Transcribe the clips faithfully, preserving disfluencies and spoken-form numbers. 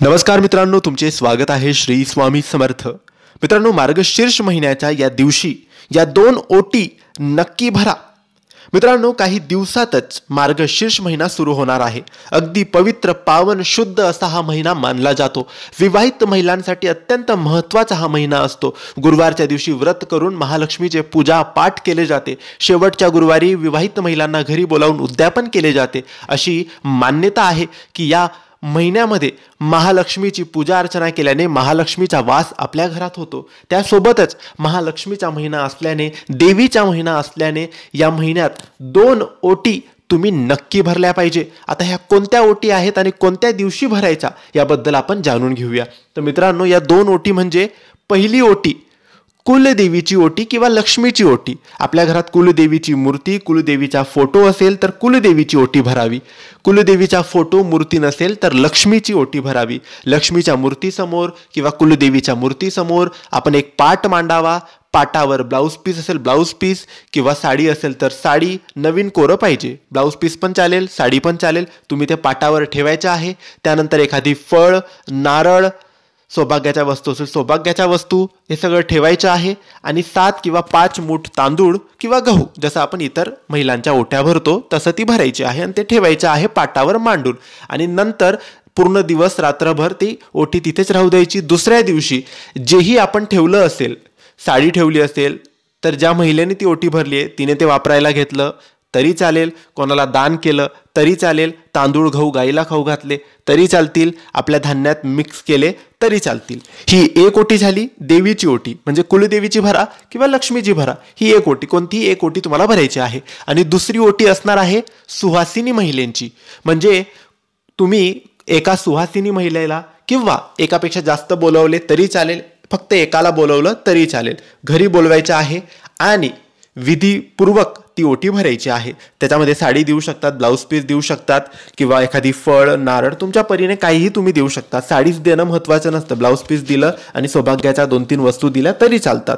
नमस्कार मित्रांनो, तुमचे स्वागत आहे श्री स्वामी समर्थ। मित्रांनो, मार्गशीर्ष महिन्याच्या या दिवशी या दोन ओटी नक्की भरा। मित्रांनो, काही दिवसातच मार्गशीर्ष महिना सुरू होणार आहे। अगदी पवित्र, पावन, शुद्ध असा हा महिना मानला जातो। विवाहित महिलांसाठी अत्यंत महत्त्वाचा हा महिना असतो। गुरुवारच्या दिवशी व्रत करून महालक्ष्मीचे पूजा पाठ केले जाते। शेवटच्या गुरुवारी विवाहित महिलांना घरी बोलावून उद्यापन केले जाते। अशी मान्यता आहे की या महिन्यामध्ये महालक्ष्मीची पूजा अर्चना केल्याने महालक्ष्मीचा वास आपल्या घरात होतो। त्यासोबतच महालक्ष्मीचा महिना असल्याने, देवीचा महिना असल्याने या महिन्यात दोन ओटी तुम्ही नक्की भरल्या पाहिजे। आता ह्या कोणत्या ओटी आहेत आणि कोणत्या दिवशी भरायच्या याबद्दल आपण जाणून घेऊया। तर मित्रांनो, या दोन ओटी म्हणजे पहिली ओटी कुलदेवीची ओटी किंवा लक्ष्मीची ओटी। आपल्या घरात कुलदेवीची मूर्ती, कुलदेवीचा फोटो असेल तर कुलदेवीची ओटी भरावी। कुलदेवीचा फोटो, मूर्ती नसेल तर लक्ष्मीची ओटी भरावी। लक्ष्मीच्या मूर्तीसमोर किंवा कुलदेवीच्या मूर्तीसमोर आपण एक पाट मांडावा। पाटावर ब्लाऊज पीस असेल ब्लाऊज पीस किंवा साडी असेल तर साडी, नवीन कोरं पाहिजे। ब्लाऊज पीस पण चालेल, साडी पण चालेल, तुम्ही ते पाटावर ठेवायचं आहे। त्यानंतर एखादी फळ, नारळ, सौभाग्याच्या वस्तू असेल सौभाग्याच्या वस्तू हे सगळं ठेवायचं आहे। आणि सात किंवा पाच मूठ तांदूळ किंवा गहू, जसं आपण इतर महिलांच्या ओट्या भरतो तसं ती भरायची आहे आणि ते ठेवायचं आहे पाटावर मांडून। आणि नंतर पूर्ण दिवस रात्रभर ती ओटी तिथेच राहू द्यायची। दुसऱ्या दिवशी जेही आपण ठेवलं असेल, साडी ठेवली असेल तर ज्या महिलेने ती ओटी भरली आहे तिने ते वापरायला घेतलं तरी चालेल, कोणाला दान केलं तरी चालेल, तांदूळ गहू गाईला खाऊ घातले तरी चालतील, आपल्या धान्यात मिक्स केले तरी चालतील। ही एक ओटी झाली देवीची ओटी, म्हणजे कुलदेवीची भरा किंवा लक्ष्मीची भरा, ही एक ओटी, कोणतीही एक ओटी तुम्हाला भरायची आहे। आणि दुसरी ओटी असणार आहे सुहासिनी महिलेंची, म्हणजे तुम्ही एका सुहासिनी महिलेला किंवा एकापेक्षा जास्त बोलवले तरी चालेल, फक्त एकाला बोलवलं तरी चालेल, घरी बोलवायचं आहे आणि विधीपूर्वक ती ओटी भरायची आहे। त्याच्यामध्ये साडी देऊ शकतात, ब्लाऊज पीस देऊ शकतात किंवा एखादी फळ, नारळ, तुमच्या परीने काहीही तुम्ही देऊ शकता। साडीच देणं महत्त्वाचं नसतं, ब्लाऊज पीस दिलं आणि सौभाग्याच्या दोन तीन वस्तू दिल्या तरी चालतात।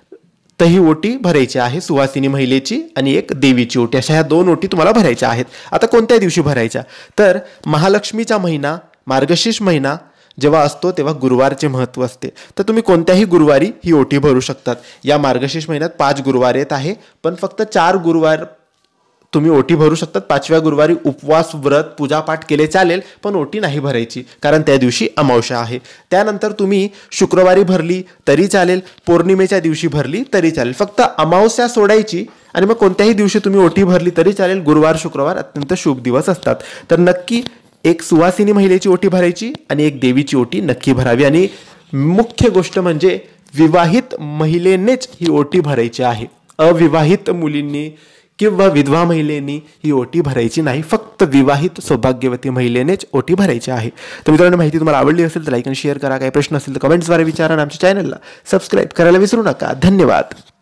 तर ही ओटी भरायची आहे सुहासिनी महिलेची आणि एक देवीची ओटी, अशा ह्या दोन ओटी तुम्हाला भरायच्या आहेत। आता कोणत्या दिवशी भरायच्या, तर महालक्ष्मीचा महिना, मार्गशीर्ष महिना जेव्हा असतो तेव्हा गुरुवारचे महत्त्व असते। तर तुम्ही कोणत्याही गुरुवारी ही ओटी भरू शकतात। या मार्गशीर्ष महिन्यात पाच गुरुवार येत आहे, पण फक्त चार गुरुवार तुम्ही ओटी भरू शकतात। पाचव्या गुरुवारी उपवास, व्रत, पूजापाठ केले चालेल, पण ओटी नाही भरायची, कारण त्या दिवशी अमावस्या आहे। त्यानंतर तुम्ही शुक्रवारी भरली तरी चालेल, पौर्णिमेच्या दिवशी भरली तरी चालेल, फक्त अमावस्या सोडायची आणि मग कोणत्याही दिवशी तुम्ही ओटी भरली तरी चालेल। गुरुवार, शुक्रवार अत्यंत शुभ दिवस असतात। तर नक्की एक सुवासिनी महिलेची ओटी भरायची आणि एक देवीची ओटी नक्की भरावी। आणि मुख्य गोष्ट म्हणजे विवाहित महिलेनेच ही ओटी भरायची आहे, अविवाहित मुलींनी किंवा विधवा महिलेनी ही ओटी भरायची नाही, फक्त विवाहित सौभाग्यवती महिलेनेच ओटी भरायची आहे। तर मित्रांनो, माहिती तुम्हाला आवडली असेल तर लाईक आणि शेअर करा। काही प्रश्न असेल तर कमेंट्सद्वारे विचारा आणि आमच्या चॅनलला सबस्क्राईब करायला विसरू नका। धन्यवाद।